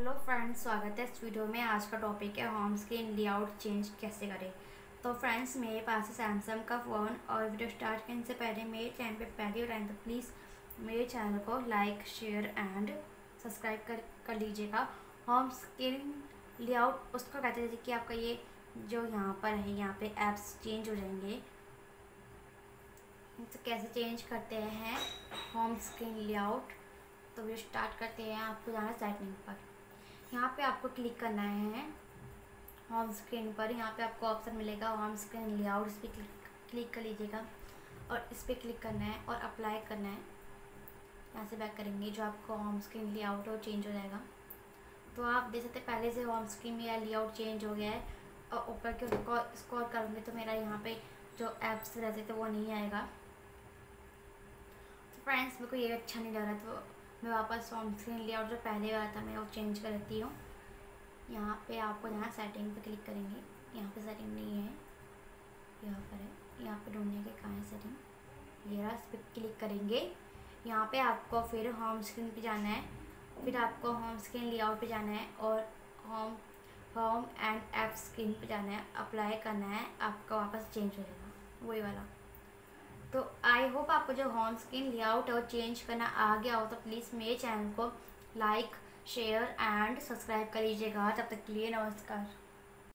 Hello friends, स्वागत है इस वीडियो में। आज का टॉपिक है होम स्क्रीन लेआउट चेंज कैसे करें। तो फ्रेंड्स, मेरे पास है सैमसंग का फ़ोन और वीडियो स्टार्ट करने से पहले मेरे चैनल पे पहली बार आए तो प्लीज़ मेरे चैनल को लाइक शेयर एंड सब्सक्राइब कर लीजिएगा। होम स्क्रीन लेआउट उसको कहते हैं कि आपका ये जो यहाँ पर है, यहाँ पे ऐप्स चेंज हो जाएंगे। तो कैसे चेंज करते हैं होम स्क्रीन लेआउट, तो वीडियो स्टार्ट करते हैं। आपको जाना है सेटिंग पर, यहाँ पे आपको क्लिक करना है होम स्क्रीन पर। यहाँ पे आपको ऑप्शन मिलेगा होम स्क्रीन लेआउट, इस पर क्लिक कर लीजिएगा और इस पर क्लिक करना है और अप्लाई करना है। यहाँ से बैक करेंगे, जो आपको होम स्क्रीन लेआउट है वो चेंज हो जाएगा। तो आप देख सकते हैं पहले से होम स्क्रीन मेरा लेआउट चेंज हो गया है। और ऊपर के स्क्रॉल करूँगी तो मेरा यहाँ पे जो ऐप्स रहते थे वो नहीं आएगा। तो फ्रेंड्स, मेरे को ये अच्छा नहीं लग रहा, तो मैं वापस होम स्क्रीन लेआउट जो पहले वाला था मैं वो चेंज कर देती हूँ। यहाँ पे आपको यहाँ सेटिंग पे क्लिक करेंगे, यहाँ पे सेटिंग नहीं है, यहाँ पर है। यहाँ पे ढूंढने के कहाँ है सेटिंग, ये रहा, इस पर क्लिक करेंगे। यहाँ पे आपको फिर होम स्क्रीन पे जाना है, फिर आपको होम स्क्रीन लेआउट पे जाना है और होम एंड ऐप स्क्रीन पे जाना है, अप्लाई करना है। आपका वापस चेंज हो जाएगा वही वाला। तो आई होप आपको जो होम स्क्रीन लेआउट है वो चेंज करना आ गया हो, तो प्लीज़ मेरे चैनल को लाइक शेयर एंड सब्सक्राइब कर लीजिएगा। तब तक के लिए नमस्कार।